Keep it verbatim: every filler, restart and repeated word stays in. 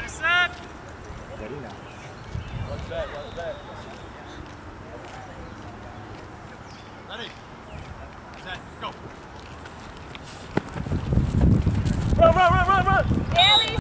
Set. Very nice. One back, one back. Ready. Set. Go. Run, run, run, run, run! Ellie.